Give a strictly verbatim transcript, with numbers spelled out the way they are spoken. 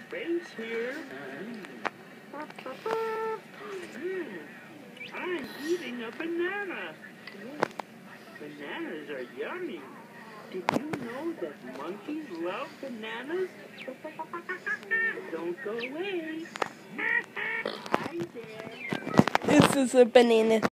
space here. Mm, I'm eating a banana. Bananas are yummy. Did you know that monkeys love bananas? Don't go away. Hi there. This is a banana.